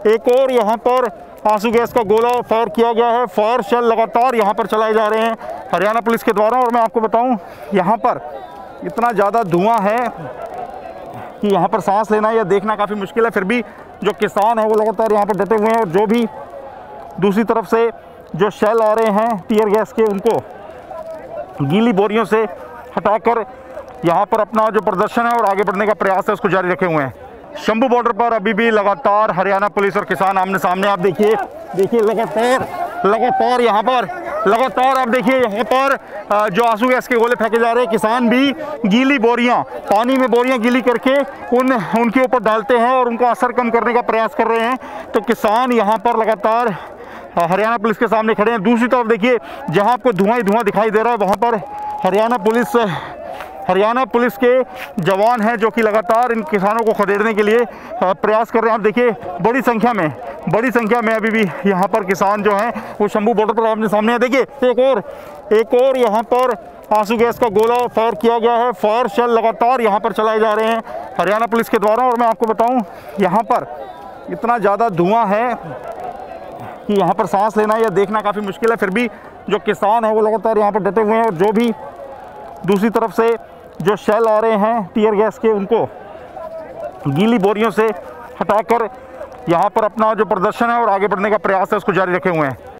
एक और यहाँ पर आंसू गैस का गोला फायर किया गया है। फायर शेल लगातार यहाँ पर चलाए जा रहे हैं हरियाणा पुलिस के द्वारा। और मैं आपको बताऊँ, यहाँ पर इतना ज़्यादा धुआं है कि यहाँ पर सांस लेना या देखना काफ़ी मुश्किल है। फिर भी जो किसान हैं वो लगातार यहाँ पर डटे हुए हैं, और जो भी दूसरी तरफ से जो शेल आ रहे हैं टीयर गैस के, उनको गीली बोरियों से हटाकर यहाँ पर अपना जो प्रदर्शन है और आगे बढ़ने का प्रयास है उसको जारी रखे हुए हैं। शंभू बॉर्डर पर अभी भी लगातार हरियाणा पुलिस और किसान आमने सामने। आप देखिए लगातार यहाँ पर आप देखिए यहाँ पर जो आंसू गैस के गोले फेंके जा रहे हैं। किसान भी गीली बोरियां, पानी में बोरियां गीली करके उनके ऊपर डालते हैं और उनका असर कम करने का प्रयास कर रहे हैं। तो किसान यहाँ पर लगातार हरियाणा पुलिस के सामने खड़े हैं। दूसरी तरफ देखिए, जहाँ आपको धुआं ही धुआं दिखाई दे रहा है, वहाँ पर हरियाणा पुलिस के जवान हैं जो कि लगातार इन किसानों को खदेड़ने के लिए प्रयास कर रहे हैं। आप देखिए बड़ी संख्या में अभी भी यहाँ पर किसान जो हैं वो शंभू बॉर्डर पर आपने सामने है। देखिए एक और यहाँ पर आंसू गैस का गोला फायर किया गया है। फायर शेल लगातार यहाँ पर चलाए जा रहे हैं हरियाणा पुलिस के द्वारा। और मैं आपको बताऊँ, यहाँ पर इतना ज़्यादा धुआं है कि यहाँ पर सांस लेना या देखना काफ़ी मुश्किल है। फिर भी जो किसान हैं वो लगातार यहाँ पर डटे हुए हैं, और जो भी दूसरी तरफ से जो शेल आ रहे हैं टीयर गैस के, उनको गीली बोरियों से हटाकर यहाँ पर अपना जो प्रदर्शन है और आगे बढ़ने का प्रयास है उसको जारी रखे हुए हैं।